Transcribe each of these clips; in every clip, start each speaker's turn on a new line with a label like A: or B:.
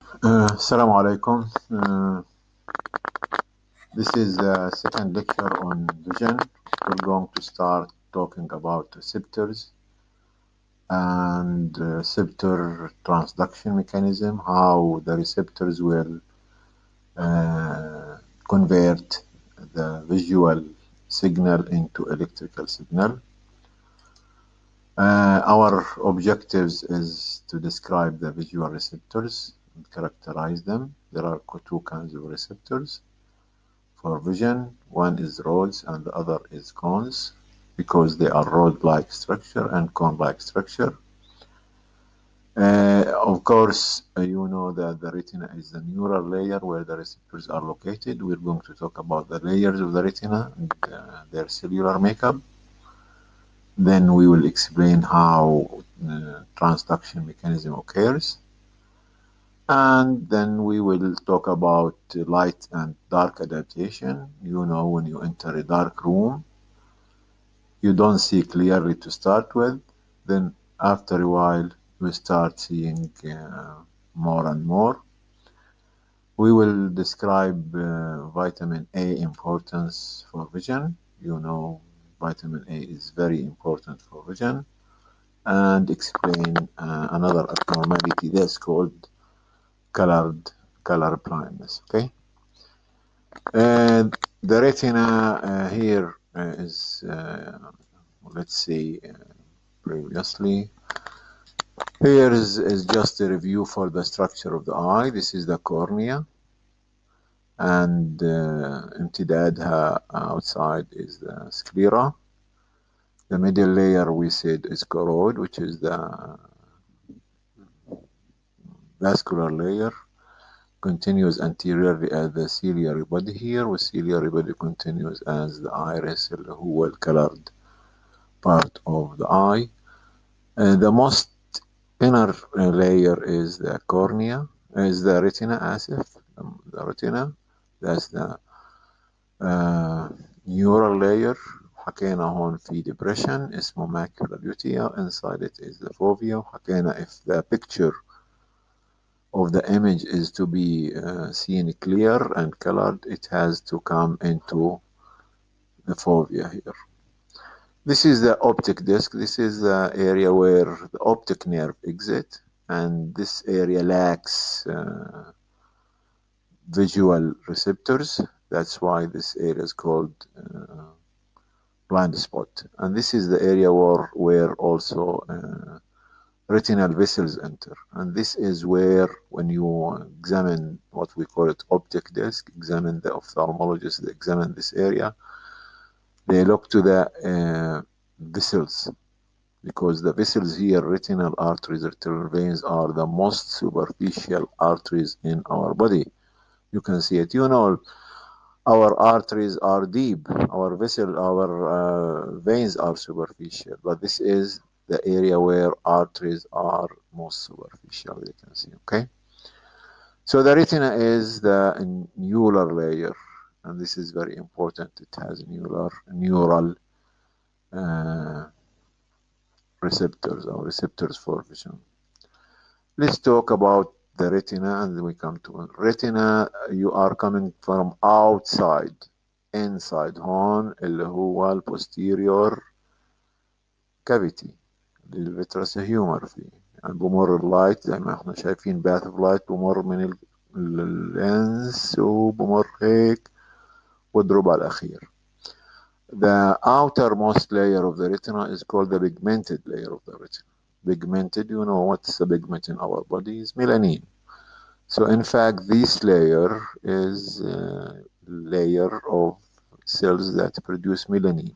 A: Assalamu alaikum. This is the second lecture on vision. We're going to start talking about receptors and receptor transduction mechanism, how the receptors will uh, convert the visual signal into electrical signal. Our objectives is to describe the visual receptors and characterize them. There are two kinds of receptors for vision. One is rods and the other is cones because they are rod-like structure and cone-like structure. Of course, you know that the retina is the neural layer where the receptors are located. We're going to talk about the layers of the retina and their cellular makeup. Then we will explain how transduction mechanism occurs. And then we will talk about light and dark adaptation. You know, when you enter a dark room, you don't see clearly to start with. Then after a while, you start seeing more and more. We will describe vitamin A importance for vision. You know, vitamin A is very important for vision. And explain another abnormality that's called color blindness. Okay. The retina here is, let's see, previously. Here is just a review for the structure of the eye. This is the cornea, and امتدادها outside is the sclera. The middle layer we said is choroid, which is the vascular layer. Continues anteriorly as the ciliary body here, with ciliary body continues as the iris, اللي هو الcolored part of the eye. The most inner layer is the cornea, is the retina, آسف, the retina. That's the neural layer. حكينا هون في depression اسمه macular lutea. Inside it is the fovea. وحكينا if the picture of the image is to be seen clear and colored, it has to come into the fovea here. This is the optic disc. This is the area where the optic nerve exits, and this area lacks visual receptors. That's why this area is called blind spot. And this is the area where also retinal vessels enter. And this is where, when you examine what we call it optic disc, examine the ophthalmologist, they examine this area, they look to the vessels, because the vessels here, retinal arteries, retinal veins, are the most superficial arteries in our body. You can see it. You know, our arteries are deep, our veins are superficial, but this is the area where arteries are most superficial, you can see, okay? So the retina is the neural layer, and this is very important. It has neural receptors, or receptors for vision. Let's talk about the retina, and then we come to retina. You are coming from outside, inside هون اللي هو البوستيريور كافيتي للفيترس هيومر فيه. يعني بمر اللايت زي ما احنا شايفين باث اوف لايت بمر من اللينس وبمر هيك والضرب على الأخير. The outermost layer of the retina is called the pigmented layer of the retina. Pigmented, you know what's the pigment in our body is melanin. So in fact, this layer is a layer of cells that produce melanin.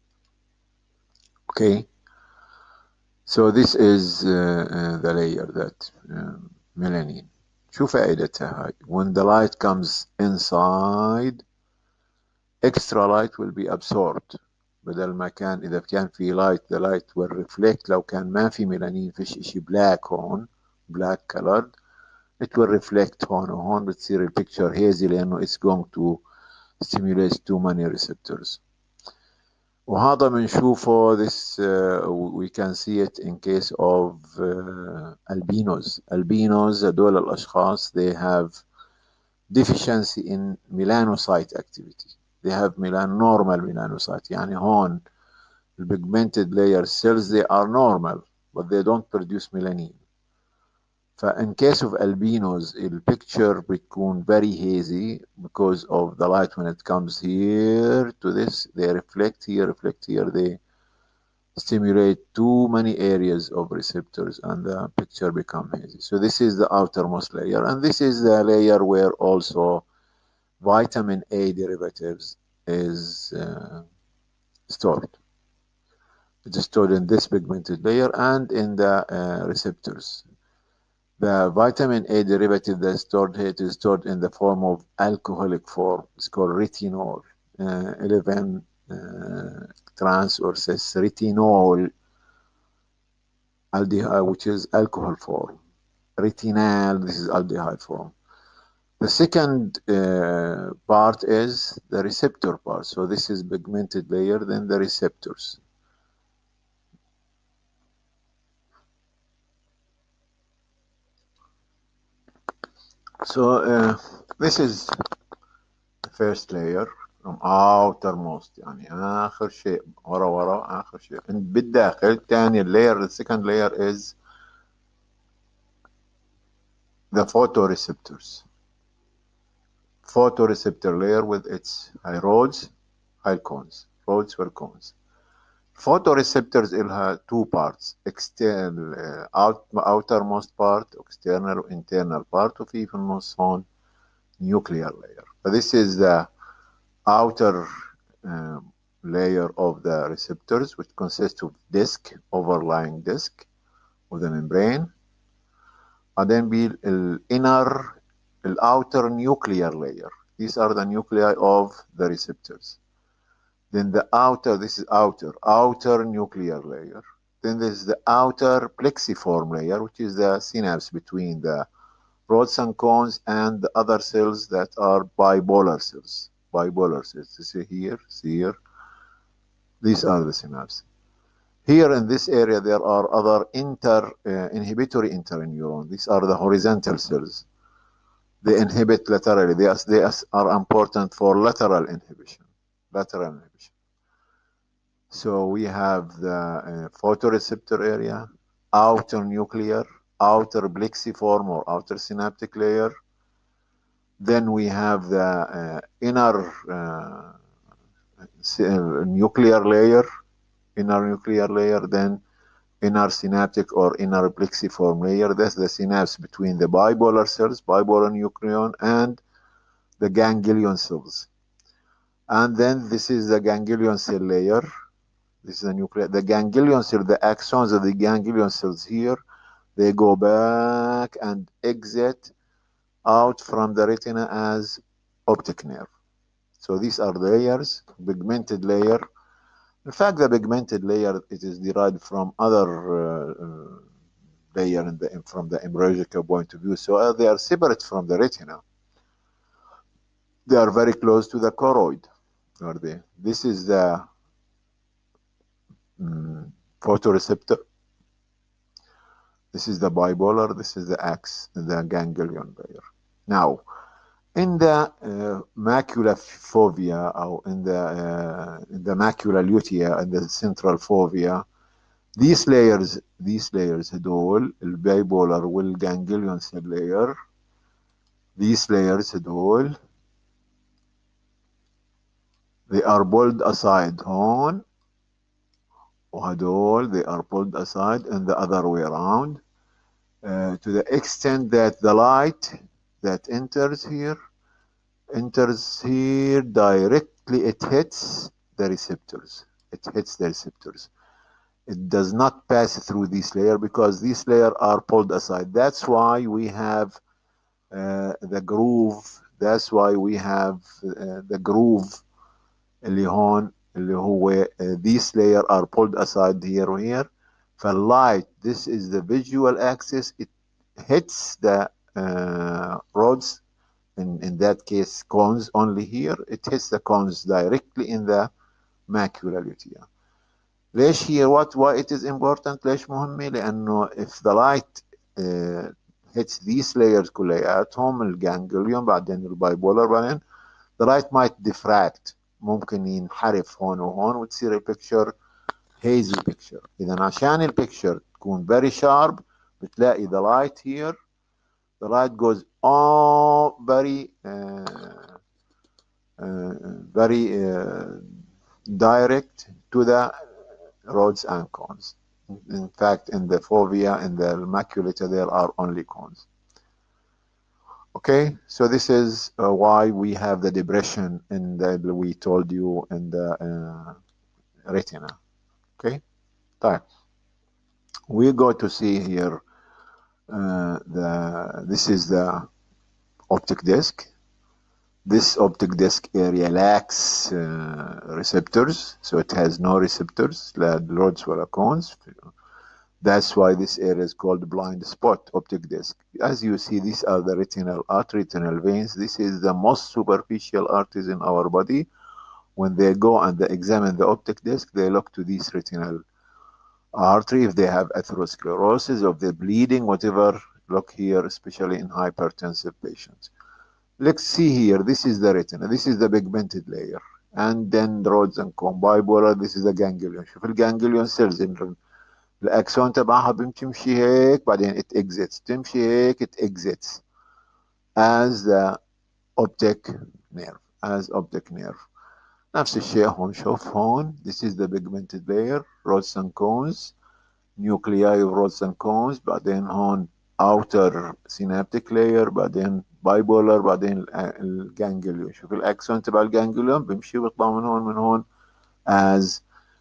A: Okay. So this is the layer that melanin. شو فائدتها هاي؟ When the light comes inside, extra light will be absorbed. بدل ما كان إذا كان في light, the light will reflect. لو كان ما في ميلانين فيش إشي black هون, black colored, it will reflect هون وهون, بتصير البيكتشر hazy لأنه it's going to stimulate too many receptors. وهذا بنشوفه this we can see it in case of albinos. Albinos هدول الأشخاص they have deficiency in melanocyte activity. They have normal melanocyte. يعني هون pigmented layer cells they are normal but they don't produce melanin. فإن case of albinos الpicture بتكون very hazy because of the light when it comes here to this they reflect here they stimulate too many areas of receptors and the picture become hazy. So this is the outermost layer and this is the layer where also vitamin A derivatives is stored. It is stored in this pigmented layer and in the receptors. The vitamin A derivative that's stored here is stored in the form of alcoholic form. It's called retinol, 11 trans or cis retinol aldehyde, which is alcohol form. Retinal, this is aldehyde form. The second part is the receptor part. So this is pigmented layer, then the receptors. So this is the first layer from outermost يعني آخر شيء ورا آخر شيء بالداخل. تاني layer the second layer is the photoreceptors. Photoreceptor layer with its high rods, high cones, rods were cones. Photoreceptors have two parts, external outermost part, external internal part وفي في النص هون nuclear layer. But this is the outer layer of the receptors which consists of disk, overlying disk of the membrane, and then be outer nuclear layer. These are the nuclei of the receptors. Then the outer, this is outer nuclear layer. Then there's the outer plexiform layer, which is the synapse between the rods and cones and the other cells that are bipolar cells. Bipolar cells. See here. These are the synapses. Here in this area, there are other inhibitory interneurons. These are the horizontal cells. They inhibit laterally. They are important for lateral inhibition. So we have the photoreceptor area, outer nuclear, outer plexiform or outer synaptic layer. Then we have the inner nuclear layer, then inner synaptic or inner plexiform layer. That's the synapse between the bipolar cells, bipolar nucleon, and the ganglion cells. And then this is the ganglion cell layer. This is the nuclear. The ganglion cell, the axons of the ganglion cells here, they go back and exit out from the retina as optic nerve. So these are the layers, pigmented layer. In fact, the pigmented layer, it is derived from other layer from the embryological point of view. So they are separate from the retina. They are very close to the choroid. Are they? This is the photoreceptor. This is the bipolar. This is the ganglion layer. Now, in the macula fovea or in the macula lutea and the central fovea, these layers هدول البايبولر والganglion cell layer, these layers هدول they are pulled aside هون وهدول they are pulled aside and the other way around to the extent that the light that enters here directly. It hits the receptors. It does not pass through this layer because these layers are pulled aside. That's why we have the groove. That's why we have the groove اللي هون اللي هو these layers are pulled aside here or here. For light, this is the visual axis. It hits the rods. In that case, cones only here. It hits the cones directly in the macula lutea. ليش here why it is important؟ ليش مهمة؟ لأنه if the light hits these layers كلياتهم الجانجليون بعدين البايبولر بعدين the light might diffract، ممكن ينحرف هون وهون وتصير البيكتشر hazy picture. إذا عشان البيكتشر تكون very sharp بتلاقي the light here the light goes all very direct to the rods and cones. In fact, in the fovea, in the maculae, there are only cones. Okay, so this is why we have the depression in the, we told you, in the retina. Okay, طيب. We go to see here this is the optic disc. This optic disc area lacks receptors, so it has no receptors, لا rods ولا cones. That's why this area is called blind spot optic disc. As you see, these are the retinal veins. This is the most superficial arteries in our body. When they go and they examine the optic disc, they look to these retinal artery. If they have atherosclerosis, of the bleeding, whatever, look here, especially in hypertensive patients. Let's see here, this is the retina, this is the pigmented layer, and then rods and cone bipolar, this is the ganglion. شوف الجانجليون cells الاكسون تبعها بتمشي هيك بعدين it exits، تمشي هيك it exits as the optic nerve. نفس الشيء هون، شوف هون this is the pigmented layer rods and cones nuclei of rods and cones، بعدين هون outer synaptic layer، بعدين bipolar، بعدين الجانجليون. شوف الاكسون تبع الجانجليون بيمشي بيطلع من هون as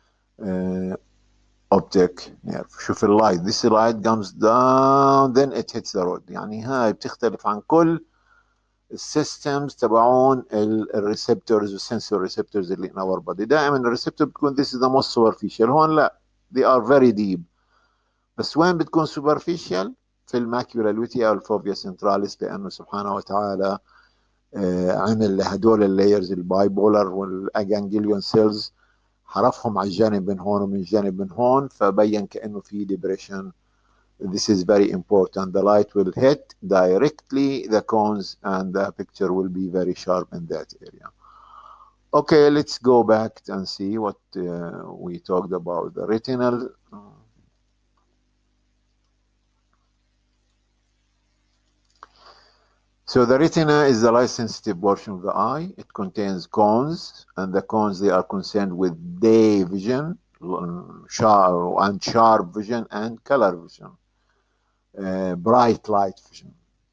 A: optic nerve. شوف اللايت this light comes down then it hits the rod. يعني هاي بتختلف عن كل السيستمز تبعون الريسبتورز والسنسور ريسبتورز اللي in our body. دائما الريسبتور بتكون this is the most superficial، هون لا they are very deep. بس وين بتكون superficial؟ في الماكيولا لوتيا والفوفيا سنتراليس، لأنه سبحانه وتعالى عمل هدول اللايرز البايبولر والجانجليون سيلز حرفهم على الجانب من هون ومن جانب من هون، فبين كأنه في depression. This is very important. The light will hit directly the cones and the picture will be very sharp in that area. Okay, let's go back and see what we talked about. The retinal. So the retina is the light sensitive portion of the eye. It contains cones, and the cones, they are concerned with day vision, sharp vision, and color vision, bright light vision.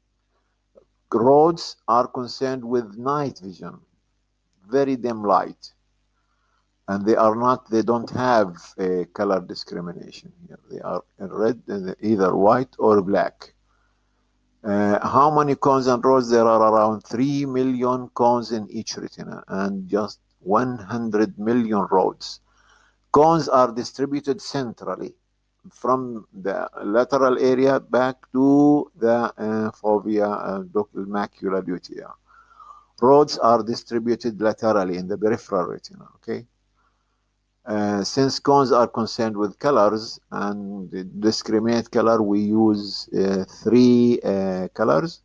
A: Rods are concerned with night vision, very dim light, and they don't have a color discrimination here. They are red, either white or black. How many cones and rods? There are around 3 million cones in each retina and just 100 million rods. Cones are distributed centrally from the lateral area back to the fovea, macula lutea. Rods are distributed laterally in the peripheral retina. Okay. Since cones are concerned with colors and discriminate color, we use 3 colors: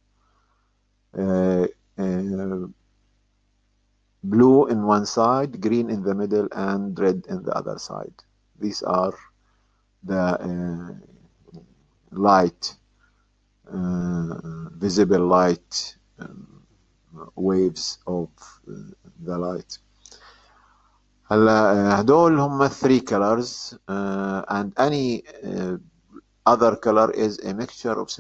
A: blue in one side, green in the middle, and red in the other side. These are the light, visible light waves of the light. هلا هدول هم 3 colors and any other color is a mixture of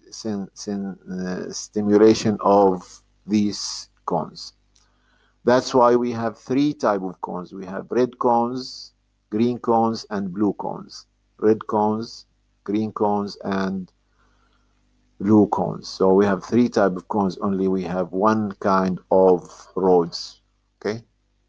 A: stimulation of these cones. That's why we have 3 types of cones. We have red cones, green cones, and blue cones. Red cones, green cones, and blue cones. So we have 3 types of cones, only we have 1 kind of rods. Okay.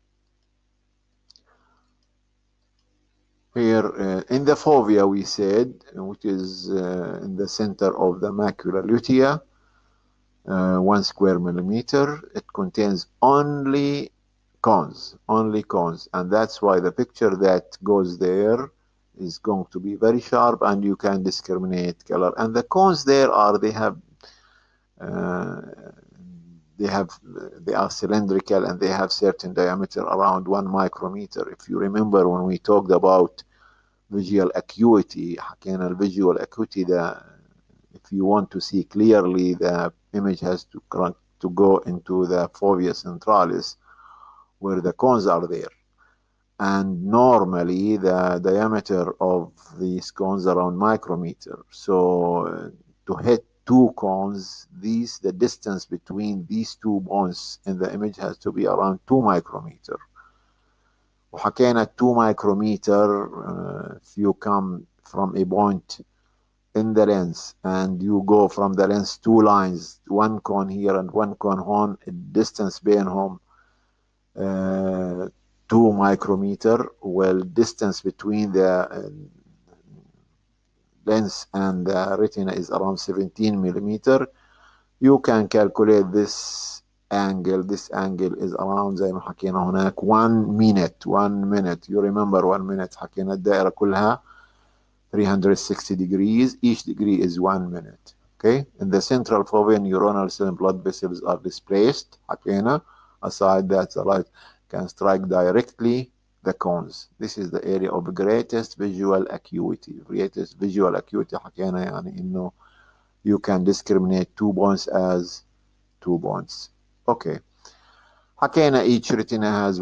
A: Here in the fovea, we said, which is in the center of the macula lutea, 1 square millimeter, it contains only cones, only cones, and that's why the picture that goes there is going to be very sharp, and you can discriminate color. And the cones there are uh, they have they are cylindrical, and they have certain diameter around 1 micrometer. If you remember when we talked about visual acuity, حكينا visual acuity, if you want to see clearly, the image has to go into the fovea centralis, where the cones are there. And normally the diameter of these cones around micrometer. So to hit two cones, the distance between these two bones in the image has to be around 2 micrometer. وحكينا 2 micrometer, if you come from a point in the lens and you go from the lens 2 lines, one cone here and one cone home, distance بينهم 2 micrometer. Well, distance between the lens and the retina is around 17 millimeter. You can calculate this angle. This angle is around زي ما حكينا هناك 1 minute. 1 minute. You remember 1 minute حكينا الدائرة كلها 360 degrees. Each degree is 1 minute. Okay. In the central fovea, neuronal cell and blood vessels are displaced. حكينا. Aside that, the light can strike directly the cones. This is the area of greatest visual acuity. Greatest visual acuity حكينا يعني إنه you can discriminate two bones as two bones. Okay. حكينا each retina has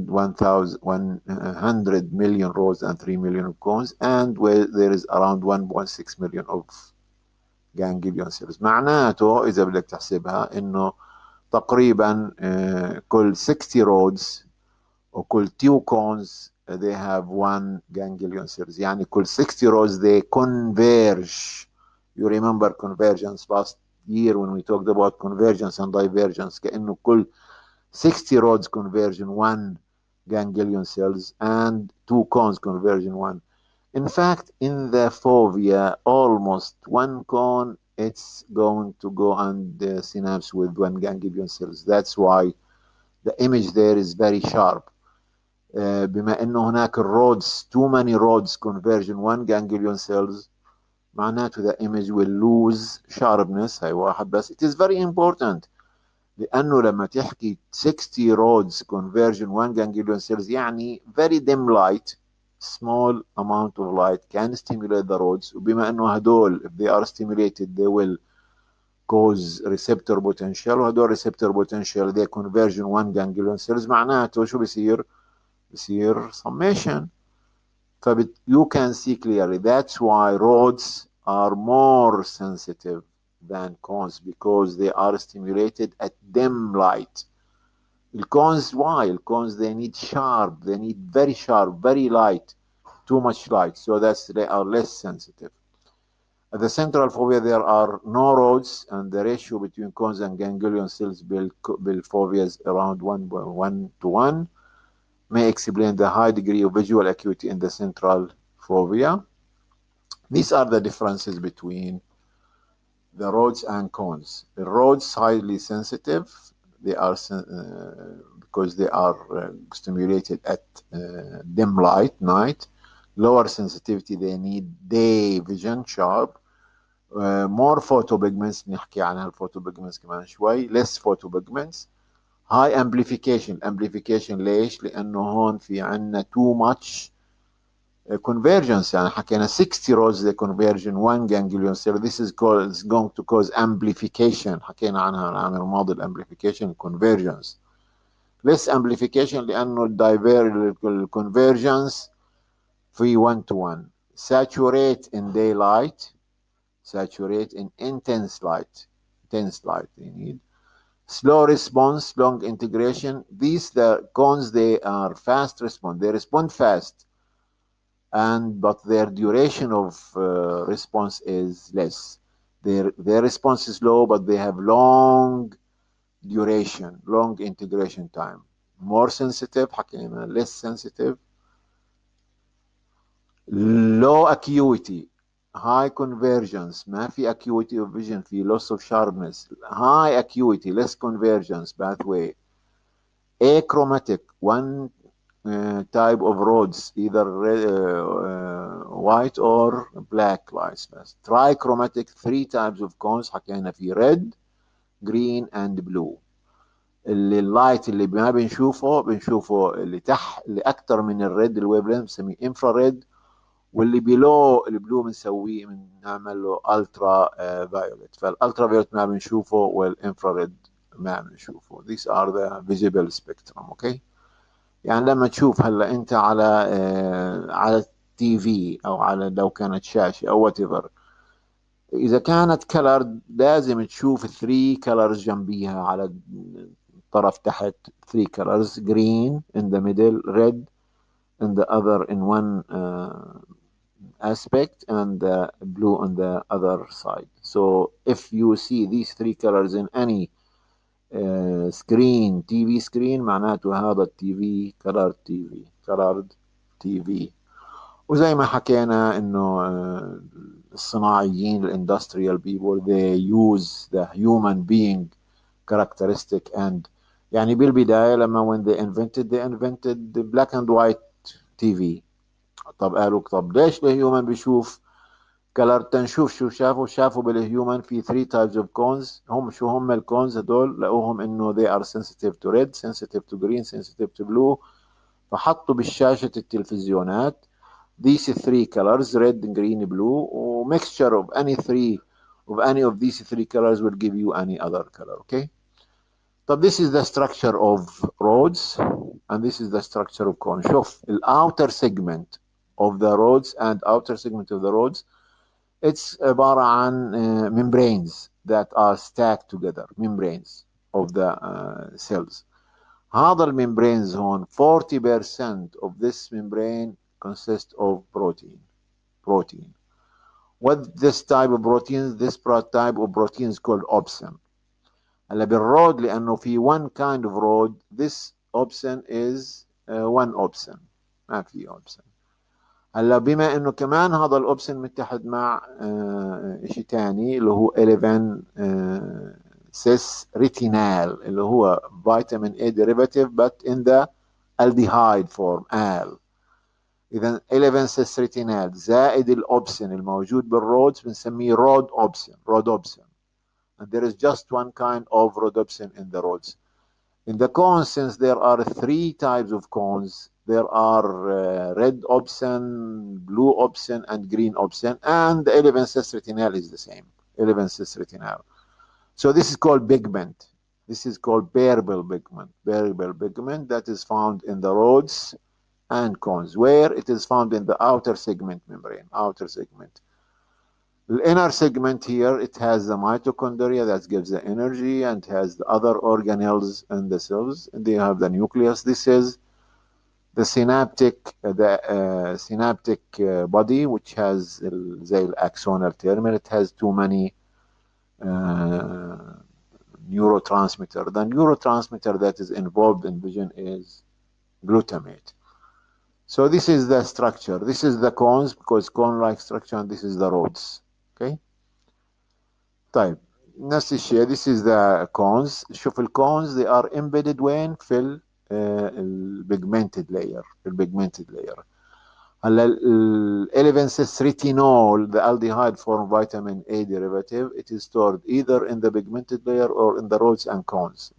A: 100 million rods and 3 million cones, and where there is around 1.6 million of ganglion cells. معناته إذا بدك تحسبها إنه تقريبا كل 60 rods وكل 2 cones they have 1 ganglion cells. يعني كل 60 rods they converge. You remember convergence last year when we talked about convergence and divergence, كأنه كل 60 rods converge in 1 ganglion cells and 2 cones converge in 1. In fact, in the fovea, almost 1 cone, it's going to go and synapse with 1 ganglion cells. That's why the image there is very sharp. بما انه هناك rods, too many rods converge in 1 ganglion cells, معناته the image will lose sharpness. هاي واحد بس. It is very important لأنه لما تحكي 60 rods converge in 1 ganglion cells يعني very dim light, small amount of light can stimulate the rods. وبما أنه هدول if they are stimulated they will cause receptor potential, وهدول receptor potential they converge in 1 ganglion cells. معناته شو بصير summation. You can see clearly. That's why rods are more sensitive than cones, because they are stimulated at dim light. The cones, why? The cones, they need sharp, they need very sharp, very light, too much light, so they are less sensitive. At the central fovea, there are no rods, and the ratio between cones and ganglion cells build fovea is around 1 to 1. May explain the high degree of visual acuity in the central fovea. These are the differences between the rods and cones. The rods highly sensitive. They are because they are stimulated at dim light, night. Lower sensitivity, they need day vision, sharp. More photopigments, نحكي عنها الفوتوبيجمنتس كمان شوي. Less photopigments. High amplification. Amplification ليش؟ لأنه هون في عنا too much convergence. يعني حكينا 60 rods they converge in 1 ganglion cell. This is going to cause amplification. حكينا عنها العام الماضي amplification convergence. Less amplification لأنه convergence في 1 to 1. Saturate in daylight. Saturate in intense light. Intense light they need. Slow response, long integration. The cones, they are fast response. They respond fast, but their duration of response is less. Their response is low, but they have long duration, long integration time. More sensitive, حكينا less sensitive. Low acuity, high convergence. ما في acuity of vision, في loss of sharpness. High acuity, less convergence, pathway. achromatic, one type of rods, either white or black lights بس. trichromatic, three types of cones حكينا في red, green and blue. اللي اللايت اللي ما بنشوفه اللي تحت اللي اكتر من الريد الويف لينث بنسميه انفراريد، واللي بيلو البلو بنسويه بنعمل له الترا فايوليت. فالالترا فايوليت ما بنشوفه والانفراريد ما بنشوفه. these are the visible spectrum. اوكي، يعني لما تشوف هلا انت على التي في او على لو كانت شاشه او وات ايفر، اذا كانت كلر لازم تشوف 3 كلرز جنبيها على الطرف تحت. 3 colors: green in the middle, red in the other in one aspect, and blue on the other side. So if you see these 3 colors in any screen, TV screen، معناته هذا التي في colored TV. وزي ما حكينا انه الصناعيين الاندستريال people they use the human being characteristic. and يعني بالبداية لما when they invented the black and white TV. طب قالوا طب ليش الهيومن بيشوف كلر؟ تنشوف شو شافوا بالهيومن في 3 types of cones. شو هم الكونز هدول؟ لقوهم انه they are sensitive to red, sensitive to green, sensitive to blue. فحطوا بالشاشة التلفزيونات these 3 colors: red, green, blue, or mixture of any of these 3 colors will give you any other color. Okay. So this is the structure of rods and this is the structure of cones. شوف outer segment of the rods and outer segment of the rods, it's عبارة عن membranes that are stacked together, membranes of the cells. هذا الممبرينز هون 40% of this membrane consists of protein. What this type of protein? This type of protein is called opsin. هلا بالرود لأنه في one kind of rod this opsin is one opsin، ما في opsin. هلا بما انه كمان هذا الاوبسن متحد مع شيء ثاني اللي هو 11 سيس ريتينال اللي هو فيتامين A derivative but in the aldehyde form al. اذا 11 سيس ريتينال زائد الاوبسن الموجود بالرودز بنسميه رود اوبسن. and there is just one kind of rhodopsin in the rods. In the cones, since there are 3 types of cones, there are red opsin, blue opsin, and green opsin, and the 11 cis retinal is the same, 11 cis retinal. So this is called pigment. This is called variable pigment that is found in the rods and cones, where it is found in the outer segment membrane, outer segment. The inner segment here, it has the mitochondria that gives the energy and has the other organelles in the cells. And they have the nucleus. This is the synaptic body, which has زي axonal terminal. It has too many neurotransmitter. The neurotransmitter that is involved in vision is glutamate. So this is the structure. This is the cones because cone-like structure, and this is the rods. Okay. طيب نفس الشيء. This is the cones. شوف الكونز they are embedded وين؟ في البيجمنتد layer. هلا ال 11 cis retinol, the aldehyde form vitamin A derivative, it is stored either in the pigmented layer or in the rods and cones.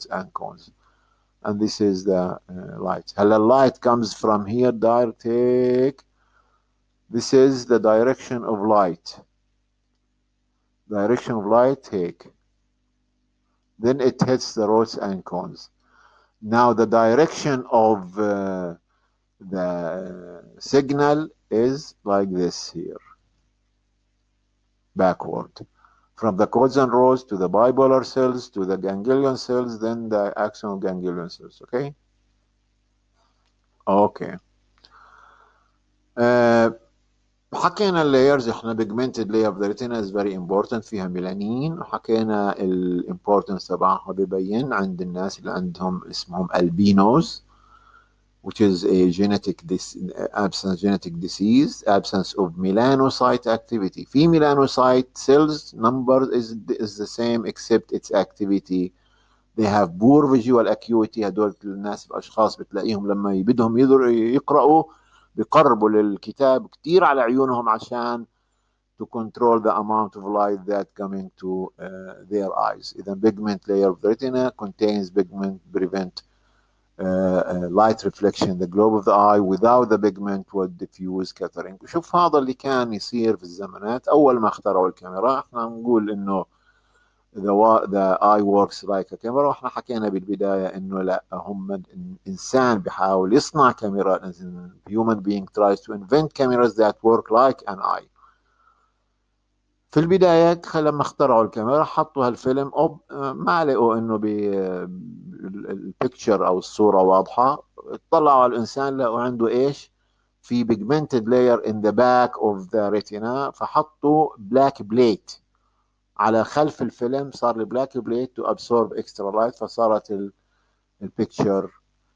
A: And this is the light. هلا light comes from here direct. This is the direction of light. Take. Then it hits the rods and cones. Now the direction of the signal is like this here. Backward. From the cones and rods to the bipolar cells to the ganglion cells, then the axonal ganglion cells. Okay? Okay. حكينا اللايرز. احنا pigmented layer of the retina is very important، فيها ميلانين. وحكينا الامبورتنس تبعها ببين عند الناس اللي عندهم اسمهم albinos, which is a genetic disease, absence of melanocyte activity. في melanocyte cells number is the same except its activity they have poor visual acuity. هدول الناس الأشخاص بتلاقيهم لما بدهم يقرأوا بيقربوا للكتاب كتير على عيونهم عشان to control the amount of light that coming to their eyes. إذا pigment layer of the retina contains pigment prevent light reflection in the globe of the eye. Without the pigment would diffuse scattering. شوف هذا اللي كان يصير في الزمانات أول ما اخترعوا الكاميرا. احنا نقول إنه the eye works like a camera. واحنا حكينا بالبداية إنه لا، هم إنسان بيحاول يصنع كاميرا. human being tries to invent cameras that work like an eye. في البداية لما اخترعوا الكاميرا حطوا هالفيلم ما لقوا انه البيكتشر او الصورة واضحة. اطلعوا على الانسان لقوا عنده ايش؟ في pigmented layer in the back of the retina، فحطوا black plate على خلف الفيلم. صار البلاك بليت to absorb extra light، فصارت البيكتشر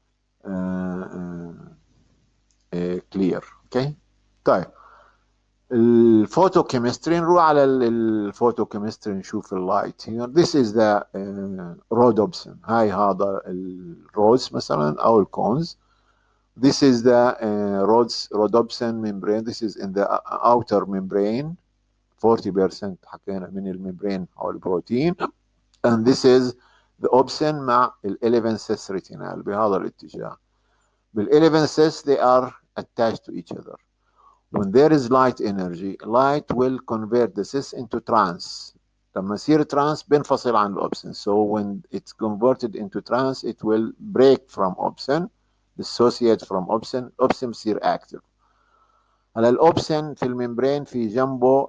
A: clear. اوكي طيب الفوتوكيمستري. نروح على الفوتوكيمستري نشوف اللايت. This is the rhodopsin. هاي هذا الرودز مثلا او الكونز. This is the rhodopsin membrane. This is in the outer membrane. 40% حكينا من الممبرين حول البروتين. And this is the opsin مع ال 11 cis retinal بهذا الاتجاه. بال 11 cis they are attached to each other. When there is light energy, light will convert the cis into trans. لما يصير trans بينفصل عن الأوبسن. So when it's converted into trans, it will break from opsin, dissociate from opsin. opsin يصير active. هلا الأوبسن في الممبرين في جنبه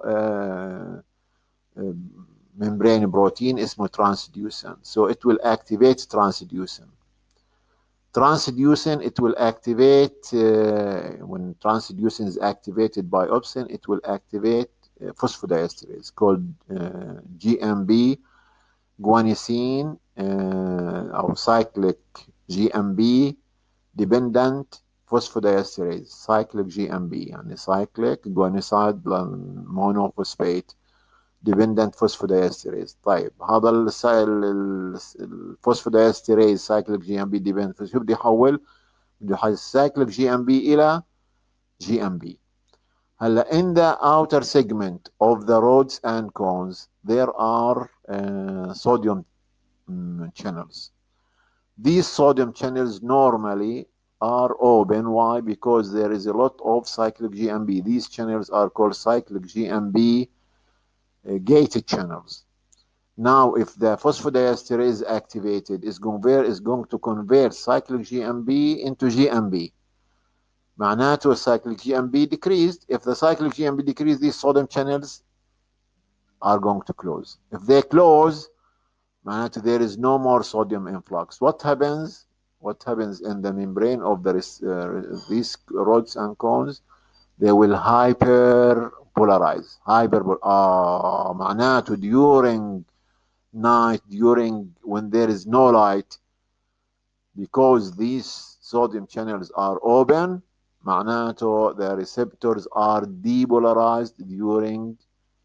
A: membrane بروتين اسمه transducin. So it will activate transducin. Transducin, it will activate, when transducin is activated by opsin, it will activate phosphodiesterase called GMB, guanosine, or cyclic GMB dependent phosphodiesterase. cyclic GMB يعني cyclic guanoside monophosphate dependent phosphodiesterase. طيب هذا الفوسفوديستريز cyclic GMB dependent شو بده يحول؟ بده يحول cyclic GMB إلى GMB. هلا in the outer segment of the rods and cones there are sodium channels. These sodium channels normally are open. Why? Because there is a lot of cyclic GMB. These channels are called cyclic GMB gated channels. Now, if the phosphodiesterase is activated, is going to convert cyclic GMB into GMB. معناته cyclic GMB decreased. If the cyclic GMB decreased, these sodium channels are going to close. If they close, معناته there is no more sodium influx. What happens? What happens in the membrane of these rods and cones? They will hyperpolarize. معناته during night, when there is no light, because these sodium channels are open, معناته the receptors are depolarized during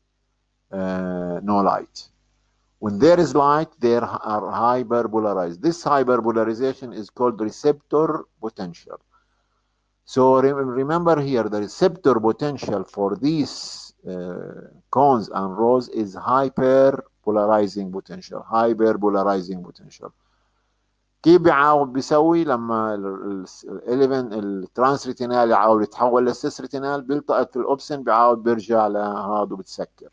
A: no light. When there is light, they are hyperpolarized. This hyperpolarization is called receptor potential. So remember here, the receptor potential for these cones and rods is hyperpolarizing potential. كيف بيسوي لما ال11 الترانس ريتينال يعاود يتحول للسيس ريتينال؟ بيلتقط في الاوبسن بيعاود بيرجع لهذا وبتسكر.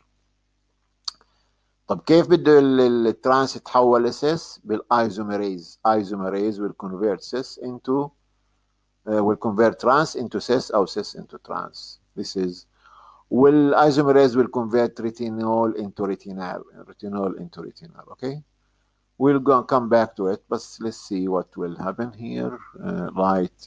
A: طب كيف بده الترانس يتحول لسيس؟ بالايزوميريز. ايزوميريز will convert cis into will convert trans into cis or cis into trans. This is isomerase will convert retinol into retinal into retinal. Okay, we'll come back to it, but let's see what will happen here. Light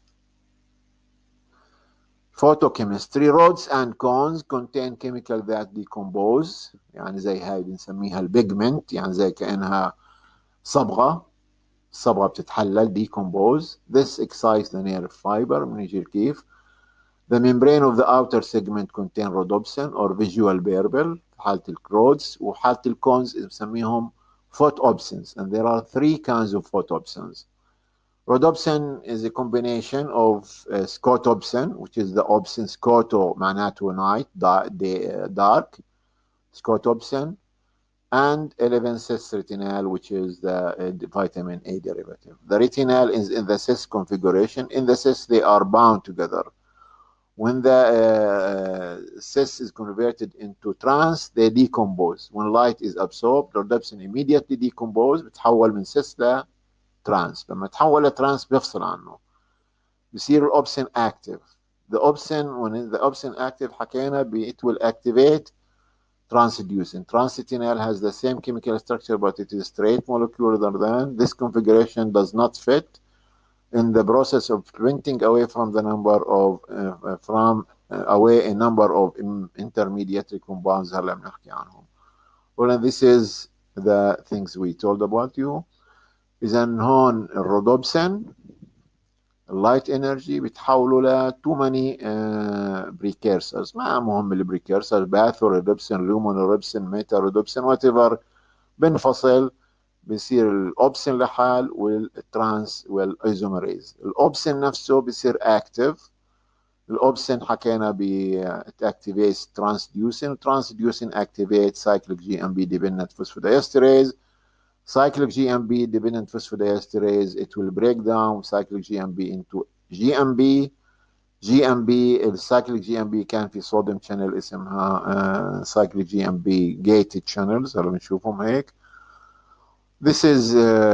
A: photochemistry. Rods and cones contain chemical that decompose. يعني زي هاي بنسميها البيجمنت، يعني زي كأنها صبغة بتتحلل decompose. This excites the nerve fiber. بنيجي كيف. The membrane of the outer segment contain rhodopsin or visual purple في حالة الكرودز، وحالة الكونز بنسميهم photopsins, and there are three kinds of photopsins. Rhodopsin is a combination of scotopsin, which is the opsin scoto معناته night, dark, scotopsin, and 11-cis-retinal, which is the vitamin A derivative. The retinal is in the cis configuration. In the cis, they are bound together. When the cis is converted into trans, they decompose. When light is absorbed, rhodopsin immediately decompose, بتحول من cis لترانس. لما تحول لترانس بيفصل عنه. بيصير الأوبسين active. The opsin, when the opsin active حكينا it will activate transducin. Transretinal has the same chemical structure, but it is straight molecule rather than. This configuration does not fit in the process of printing away from the number of away a number of intermediate compounds هلا بنحكي عنهم. Well, this is the things we told about you. إذا هون الرhodopsin اللايت انرجي بتحولوا ل too many precursors. ما مهم البريكيرسرز، باثورودوبسين، لومونورودوبسين، ميتارودوبسين، وات ايفر، بنفصل بصير الاوبسين لحال والترانس والايزوميريز. الاوبسين نفسه بصير اكتف. الاوبسين حكينا بتاكتيفيت ترانسديوسين، ترانسديوسين اكتيفيت سايكليك جي ام بي ديبندنت فوسفودايستريز. Cyclic GMP dependent phosphodiesterase, it will break down cyclic GMP into GMB. GMB الcyclic GMB كان في صوديوم channel اسمها cyclic GMB gated channels هلا بنشوفهم هيك. This is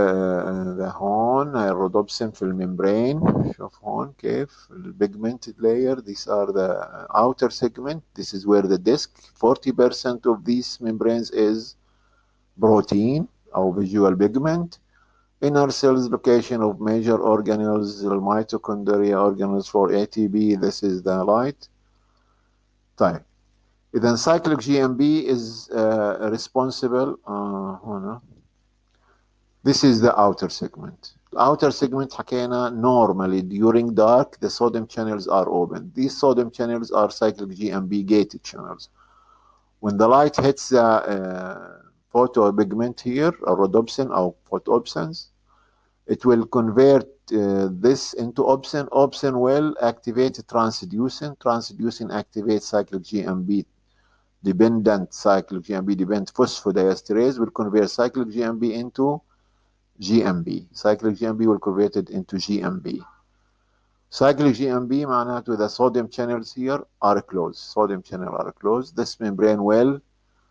A: the هون الرhodopsin في الممبرين. شوف هون كيف البيجمنted layer. These are the outer segment. This is where the disk. 40% of these membranes is protein أو visual pigment. Inner cells location of major organelles, mitochondria organelles for ATP. This is the light. طيب. إذا cyclic GMP is responsible. هنا. This is the outer segment. The outer segment حكينا normally during dark the sodium channels are open. These sodium channels are cyclic GMP gated channels. When the light hits the photopigment here, or rhodopsin or photopsins, it will convert this into opsin. Opsin will activate transducin. Transducin activates cyclic GMP dependent phosphodiesterase, will convert cyclic GMP into GMP. Cyclic GMP will convert it into GMP. Cyclic GMP معناته the sodium channels here are closed. Sodium channels are closed. This membrane will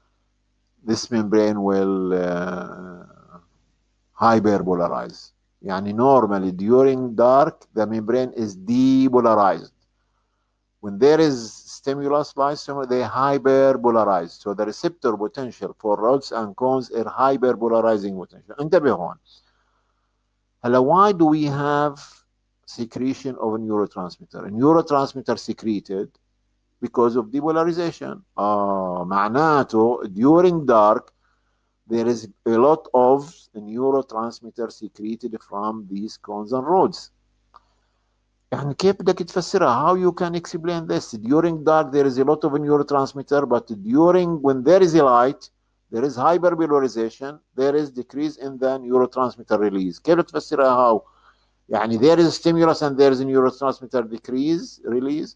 A: hyperpolarize. يعني normally during dark the membrane is depolarized. When there is stimulus light they hyperpolarize. So the receptor potential for rods and cones is hyperpolarizing potential. انتبه هون. هلا why do we have secretion of a neurotransmitter? A neurotransmitter secreted because of depolarization. معناته during dark there is a lot of neurotransmitter secreted from these cones and rods. يعني كيف بدك تفسرها? How you can explain this? During dark there is a lot of neurotransmitter, but when there is a light there is hyperpolarization, there is decrease in the neurotransmitter release. كيف تفسرها? How? يعني there is a stimulus and there is a neurotransmitter release.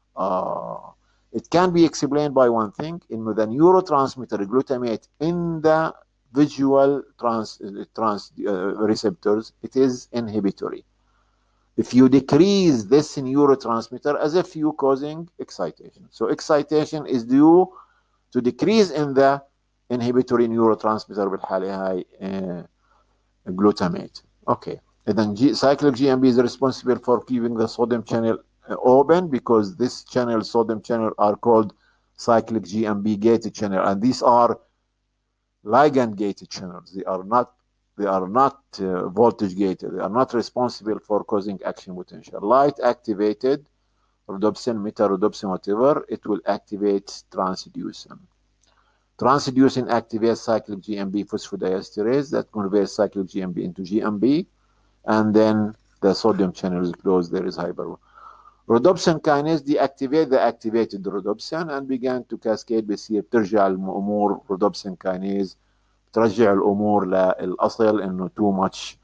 A: It can be explained by one thing, in the neurotransmitter glutamate in the visual receptors, it is inhibitory. If you decrease this neurotransmitter, as if you causing excitation. So excitation is due to decrease in the inhibitory neurotransmitter بالحالة هاي glutamate. Okay. And then cyclic GMP is responsible for keeping the sodium channel open, because this channel, sodium channel, are called cyclic GMP gated channel, and these are ligand gated channels. They are not voltage gated. They are not responsible for causing action potential. Light activated rhodopsin, metarhodopsin, whatever, it will activate transducin. Transducin activates cyclic GMP phosphodiesterase that converts cyclic GMP into GMP, and then the sodium channel is closed. There is hyper. Rhodopsin kinase deactivate the activated rhodopsin and began to cascade بصير ترجع الأمور rhodopsin kinase ترجع الامور للاصل انه تو ماتش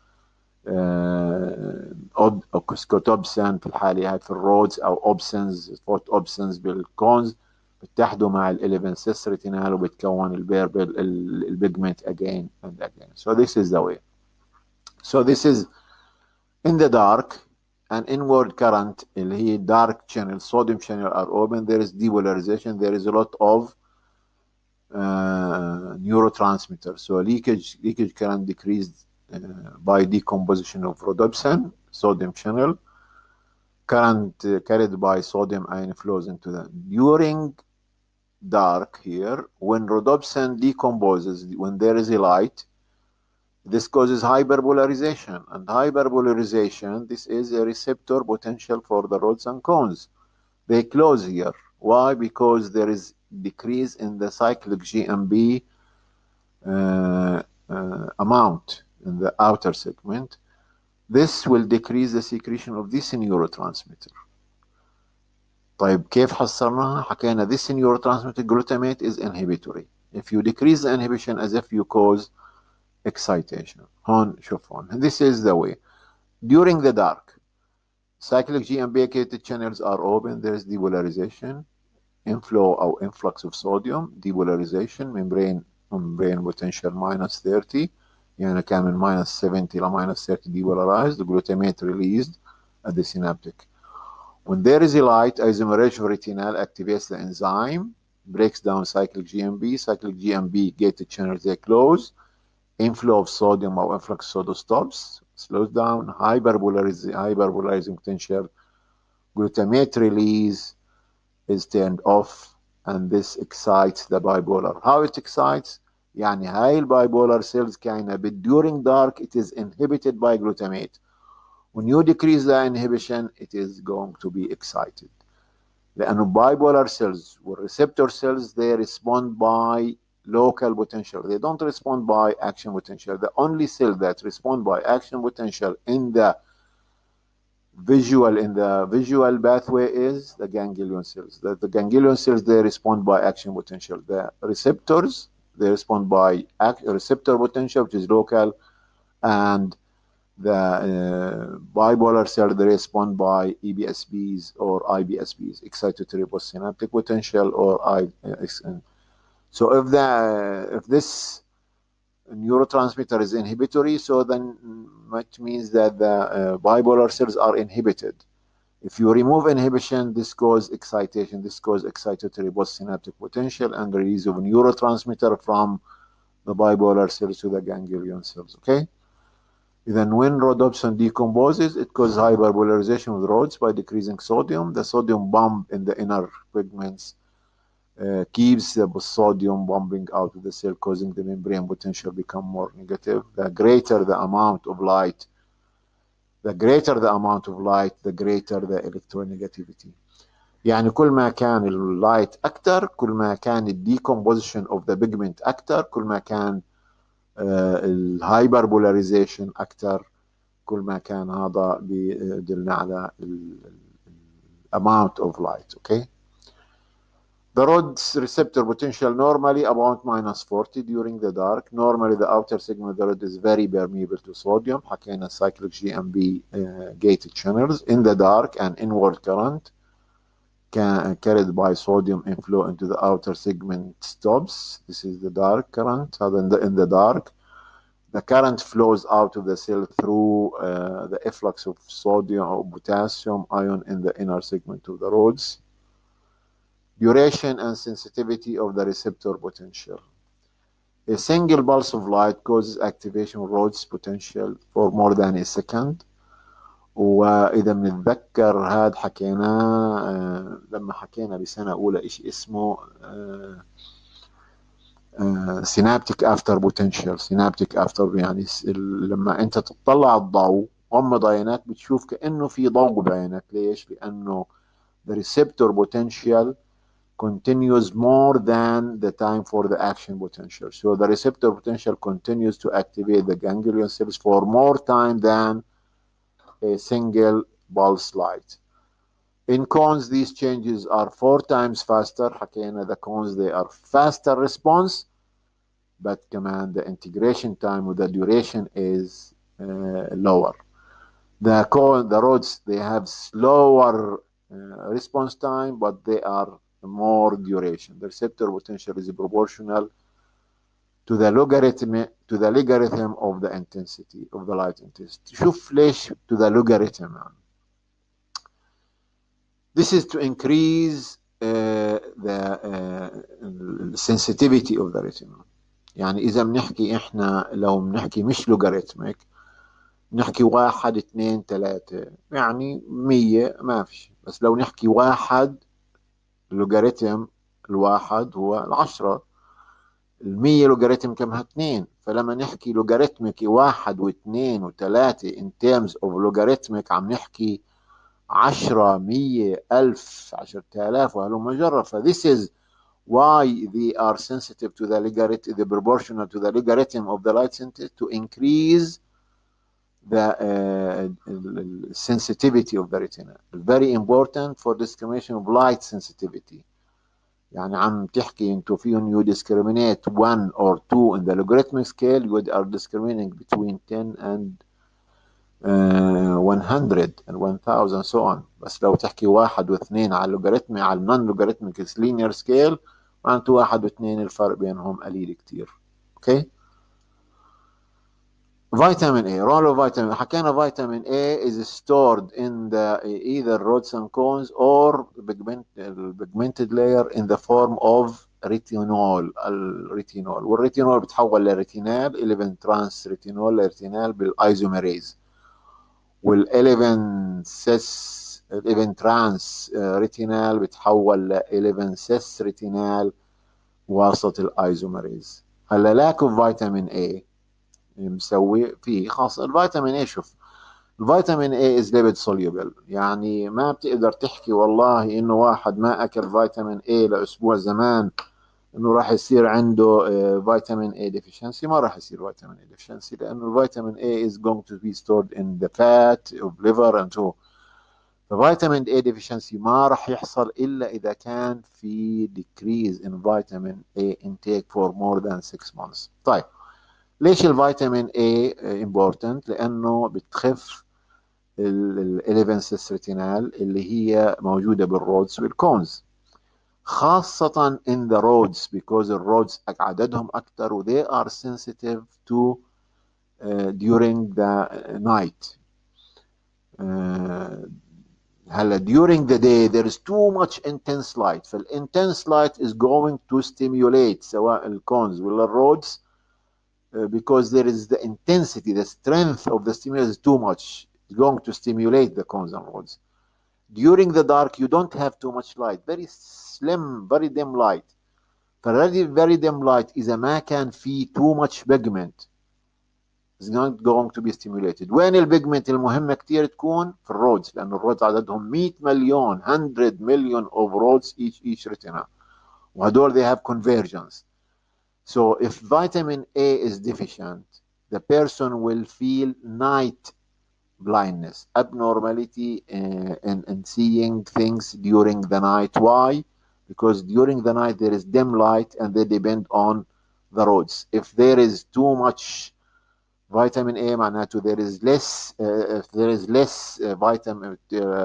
A: سكوتوبسن في الحالة هاي في الرودز او اوبسنز فوت اوبسنز بالكونز بتحدوا مع ال11 سيس ريتينال وبتكون البيجمنت again and again. So this is the way. So this is in the dark an inward current اللي هي dark channel sodium channel are open, there is depolarization, there is a lot of neurotransmitters, so leakage current decreased by decomposition of rhodopsin sodium channel, current carried by sodium ion flows into them during dark here. When rhodopsin decomposes, when there is a light, this causes hyperpolarization, and hyperpolarization, this is a receptor potential for the rods and cones. They close here. Why? Because there is decrease in the cyclic GMB amount in the outer segment. This will decrease the secretion of this neurotransmitter. طيب كيف حصرناها؟ حكينا this neurotransmitter glutamate is inhibitory. If you decrease the inhibition as if you cause excitation. هون شوف هون. This is the way. During the dark, cyclic GMB-activated channels are open. There is depolarization, inflow or influx of sodium, depolarization, membrane potential -30. يعني كان من -70 ل -30 depolarized. The glutamate released at the synaptic. When there is a light, isomerase of retinal activates the enzyme, breaks down cyclic GMB. Cyclic GMB gated channels, they close. Inflow of sodium or influx of sodium stops, slows down. Hyperpolarizing potential. Glutamate release is turned off, and this excites the bipolar. How it excites? يعني هاي البايبولار cells كاينة but during dark it is inhibited by glutamate. When you decrease the inhibition, it is going to be excited. لأنه bipolar cells والreceptor cells, they respond by local potential. They don't respond by action potential. The only cell that respond by action potential in the visual pathway is the ganglion cells. The ganglion cells, they respond by action potential. The receptors, they respond by receptor potential, which is local, and the bipolar cell, they respond by EBSBs or IBSBs, excitatory postsynaptic potential, or so if this neurotransmitter is inhibitory, so then it means that the bipolar cells are inhibited. If you remove inhibition, this causes excitation, this causes excitatory postsynaptic potential and release of neurotransmitter from the bipolar cells to the ganglion cells. Okay. Then when rhodopsin decomposes, it causes hyperpolarization of the rods by decreasing sodium. The sodium bump in the inner pigments keeps the sodium bumping out of the cell, causing the membrane potential become more negative. The greater the amount of light, the greater the electronegativity. يعني كل ما كان اللايت أكتر، كل ما كان الديكومبوزيشن of the pigment أكتر، كل ما كان الهايبربولاريزيشن أكتر، كل ما كان هذا بيدلنا على amount of light. Okay. The rod's receptor potential normally about -40 during the dark. Normally the outer segment of the rod is very permeable to sodium. حكينا cyclic GMB gated channels. In the dark, an inward current carried by sodium inflow into the outer segment stops. This is the dark current. In the dark, the current flows out of the cell through the efflux of sodium or potassium ion in the inner segment of the rods. Duration and sensitivity of the receptor potential. A single pulse of light causes activation of rods potential for more than a second. وإذا بنتذكر هذا حكيناه لما حكينا بسنة أولى إشي اسمه synaptic after potential. synaptic after يعني لما أنت تطلع الضوء غمض عينك بتشوف كأنه في ضوء بعينك. ليش؟ لأنه the receptor potential continues more than the time for the action potential. So the receptor potential continues to activate the ganglion cells for more time than a single pulse light. In cones, these changes are 4 times faster. حكينا the cones, they are faster response, but كمان the integration time with the duration is lower. The roads, they have slower response time, but they are more duration. The receptor potential is proportional to the logarithm of the intensity of the light intensity. شوف ليش to the logarithm يعني. This is to increase the sensitivity of the retina. يعني إذا بنحكي إحنا لو بنحكي مش logarithmic نحكي 1 2 3 يعني 100 ما فيش، بس لو نحكي 1 لوغاريتم الواحد هو 10، 100 لوغاريتم كمها 2، فلما نحكي لوغاريتمك 1 و2 و3 in terms of logarithmic عم نحكي 10 100 1000 10,000 وهلم جرى. ف this is why they are sensitive to the logarithm, the proportional to the logarithm of the light center to increase the sensitivity of the retina. Very important for discrimination of light sensitivity. يعني عم تحكي انتو فيهم you discriminate 1 or 2 in the logarithmic scale, you are discriminating between 10 and 100 and 1000 so on. بس لو تحكي 1 و2 على اللوغاريتمي على النون لوغاريتميك linear scale معناته 1 و2 الفرق بينهم قليل كتير. اوكي. Vitamin A, role of vitamin A. حكينا vitamin A is stored in the either rods and cones or pigmented layer in the form of retinol. الريتينول والريتينول بتحول لريتينال 11 ترانس ريتينول لريتينال بالايزوميريز، وال11 سيس 11 ترانس ريتينال بتحول ل 11 سيس ريتينال وسط الايزوميريز. هلا lack of vitamin A مسوي فيه خاصة الفيتامين اي. شوف الفيتامين اي از ليبيد سوليبل، يعني ما بتقدر تحكي والله انه واحد ما اكل فيتامين اي لاسبوع زمان انه راح يصير عنده فيتامين اي ديفيشنسي. ما راح يصير فيتامين اي ديفيشنسي لانه الفيتامين اي is going to be stored in the fat of liver and so. ففيتامين اي ديفيشنسي ما راح يحصل الا اذا كان في decrease in vitamin A intake for more than 6 months. طيب ليش الفيتامين A important؟ لأنه بتخف ال11 ريتينال اللي هي موجودة بالرودز والكونز، خاصة in the roads because الرودز عددهم أكثر و they are sensitive to during the night. هلا during the day there is too much intense light، فالintense light is going to stimulate سواء الكونز ولا الرودز because there is the intensity, the strength of the stimulus is too much. It's going to stimulate the cones and rods. During the dark, you don't have too much light. Very slim, very dim light. Very dim light إذا ما كان فيه too much pigment is not going to be stimulated. وين البيجمنت المهمة كتير تكون؟ في الرودز، لأن الرودز عددهم 100 مليون 100 million of rods each retina، وهدول they have convergence. So if vitamin A is deficient, the person will feel night blindness, abnormality in seeing things during the night. Why? Because during the night there is dim light and they depend on the roads. If there is too much vitamin A معناته there is less if there is less vitamin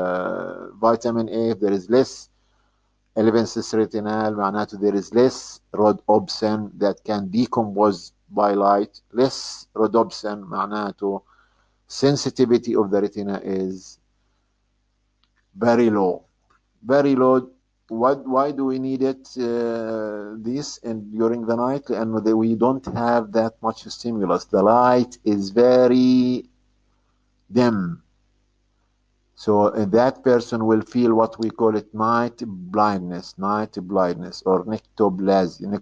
A: A, if there is less 11 retinal معناته there is less rhodopsin that can decompose by light. Less rhodopsin معناته sensitivity of the retina is very low. Very low. Why do we need it this and during the night? لأنه we don't have that much stimulus. The light is very dim. So that person will feel what we call it night blindness or nyctoplasia.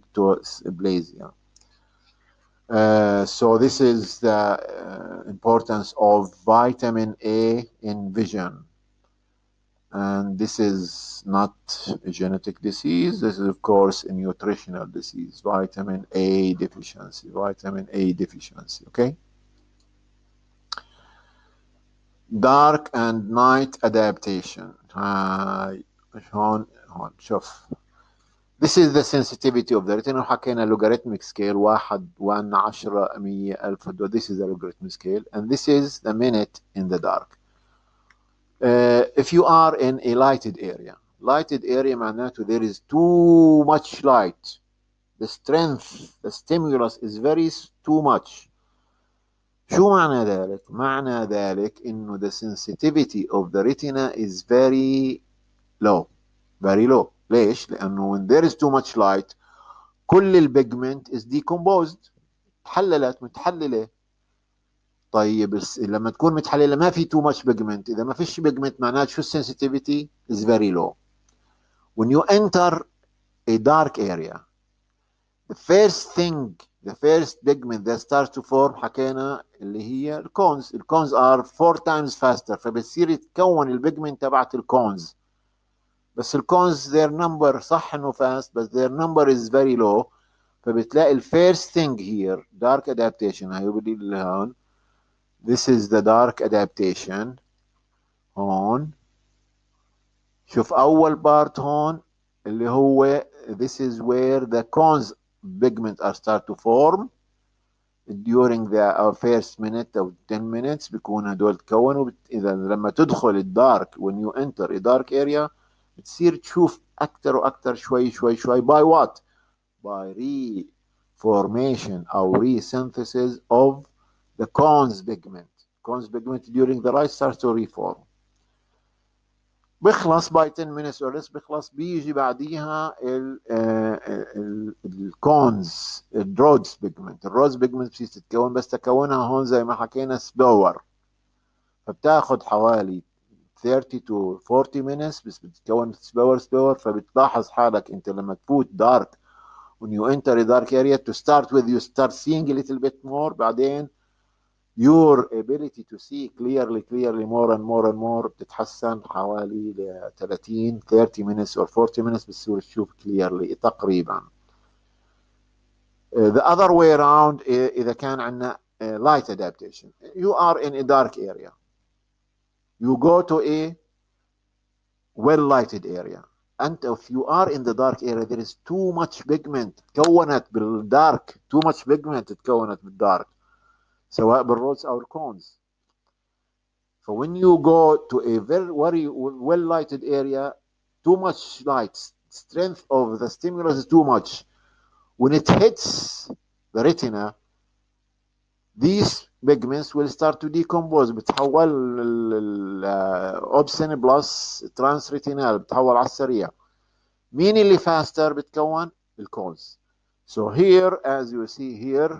A: So this is the importance of vitamin A in vision. And this is not a genetic disease. This is, of course, a nutritional disease. Vitamin A deficiency. Okay? Dark and night adaptation. هون شوف This is the sensitivity of the retina. حكينا logarithmic scale 1 1 10 100 1000. This is the logarithmic scale, and this is the minute in the dark. If you are in a lighted area معناته there is too much light. The strength, the stimulus is very too much. شو معنى ذلك؟ معنى ذلك إنه the sensitivity of the retina is very low. Very low. ليش؟ لأنه when there is too much light كل البيجمنت is decomposed. متحللة. طيب لما تكون متحللة ما في too much pigment. إذا ما فيش pigment معناته شو sensitivity is very low. When you enter a dark area, the first pigment that starts to form حكينا اللي هي الكونز. الكونز are 4 times faster. فبتصير يتكون البيجمنت تبعت الكونز. بس الكونز their number صح انه fast but their number is very low. فبتلاقي الفيرست thing here dark adaptation. هاي بدي هون. This is the dark adaptation. هون شوف أول part هون اللي هو this is where the cones pigment are start to form during the first minute أو 10 minutes بيكون هدول تكونوا. إذا لما تدخل الدارك when you enter a dark area بتصير تشوف أكتر وأكتر شوي by what? By reformation أو resynthesis of the cones pigment. Cones pigment during the light starts to reform. بيخلص by 10 minutes or less. بيخلص بيجي بعديها الكونز الرودز بيجمنت. الرودز بيجمنت بتصير تتكون بس تكونها هون زي ما حكينا سبور. فبتاخد حوالي 30 to 40 minutes بس بتتكون سبور. فبتلاحظ حالك انت لما تفوت دارك when you enter a dark area to start with you start seeing a little bit more. بعدين your ability to see clearly more and more بتتحسن حوالي ل 30 minutes or 40 minutes بتصير تشوف clearly تقريبا. The other way around إذا كان عندنا light adaptation. You are in a dark area. You go to a well lighted area. And if you are in the dark area there is too much pigment تكونت بالdark. too much pigment تكونت بالdark سواء بالروds أو الكونز. So when you go to a very well lighted area, too much light, strength of the stimulus is too much. When it hits the retina, these pigments will start to decompose. بتحول opsin plus transretinal بتحول على السريع. مين اللي faster بتكون؟ الكونز. So here as you see here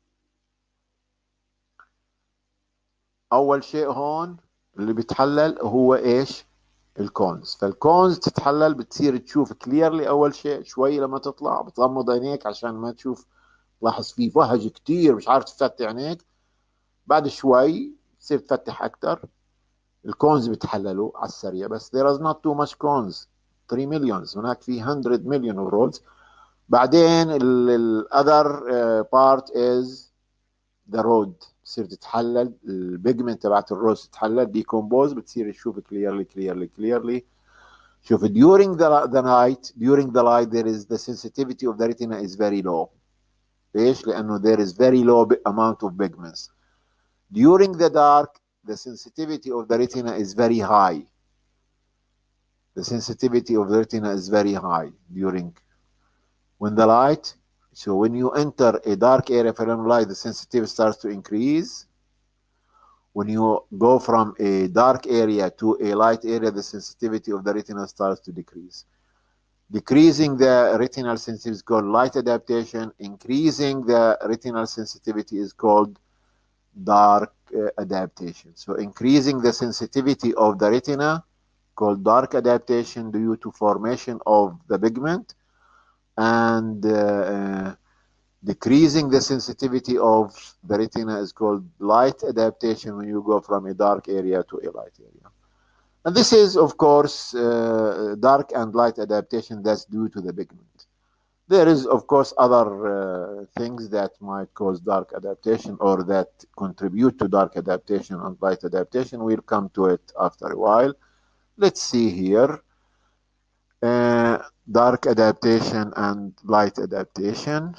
A: أول شيء هون اللي بيتحلل هو إيش؟ الكونز. فالكونز تتحلل بتصير تشوف كليرلي أول شيء. شوي لما تطلع بتغمض عينيك عشان ما تشوف. لاحظ في وهج كتير مش عارف تفتح عينيك. بعد شوي بتصير تفتح أكتر. الكونز بيتحللوا على السريع بس there is not too much cones. 3 millions. هناك في 100 million of rods. بعدين other part is the road. بتصير تتحلل البيجمنت تبعت الروز تتحلل ديكومبوز. بتصير تشوف clearly. شوف during the light there is the sensitivity of the retina is very low. ليش؟ لأنه there is very low amount of pigments. During the dark the sensitivity of the retina is very high. The sensitivity of the retina is very high during when the light. So when you enter a dark area from light, the sensitivity starts to increase. When you go from a dark area to a light area, the sensitivity of the retina starts to decrease. Decreasing the retinal sensitivity is called light adaptation. Increasing the retinal sensitivity is called dark adaptation. So increasing the sensitivity of the retina called dark adaptation due to formation of the pigment, and decreasing the sensitivity of the retina is called light adaptation when you go from a dark area to a light area. And this is of course dark and light adaptation that's due to the pigment. There is of course other things that might cause dark adaptation or that contribute to dark adaptation and light adaptation. We'll come to it after a while. Let's see here. Dark adaptation and light adaptation.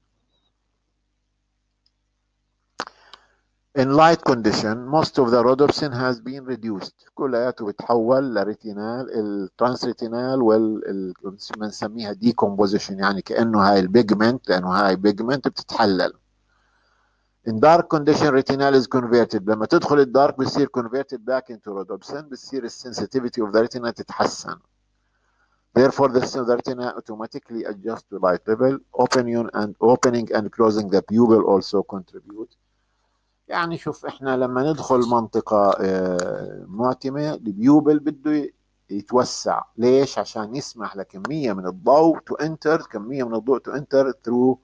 A: In light condition, most of the rhodopsin has been reduced. كلياته بتحول لريتينال، الترانسريتينال بنسميها decomposition، يعني كأنه هاي البيجمنت، لأنه هاي بيجمنت بتتحلل. In dark condition retinal is converted. لما تدخل الدارك بتصير converted back into rhodopsin، بتصير الsensitivity of the retina تتحسن. Therefore, the retina automatically adjusts to light level. Opening and closing the pupil also contribute. يعني شوف احنا لما ندخل منطقة معتمة، البيوبل بده يتوسع. ليش؟ عشان يسمح لكمية من الضوء to enter، كمية من الضوء to enter through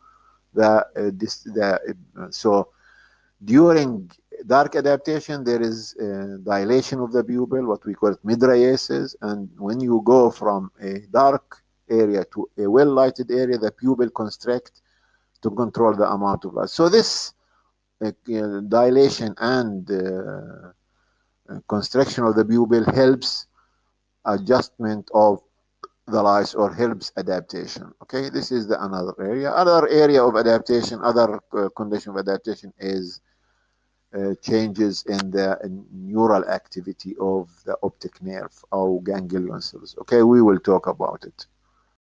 A: so during dark adaptation there is dilation of the pupil, what we call it mydriasis, and when you go from a dark area to a well lighted area, the pupil constrict to control the amount of light. So this dilation and constriction of the pupil helps adjustment of the light, or helps adaptation. Okay, this is the another area. Other area of adaptation, other condition of adaptation is changes in the neural activity of the optic nerve or ganglion cells. Okay, we will talk about it.